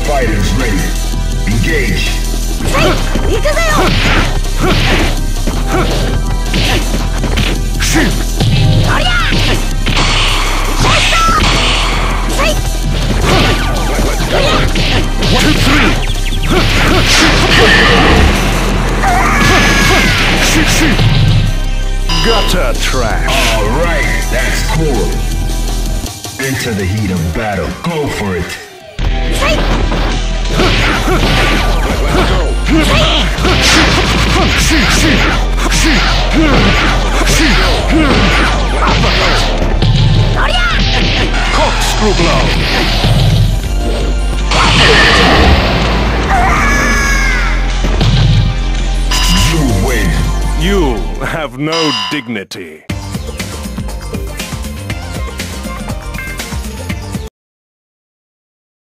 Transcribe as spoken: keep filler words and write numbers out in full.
fighters ready. Engage. One, two, three. Gutter trash. Alright, that's cool. Into the heat of battle. Go for it. Corkscrew blow. You win. You have no dignity.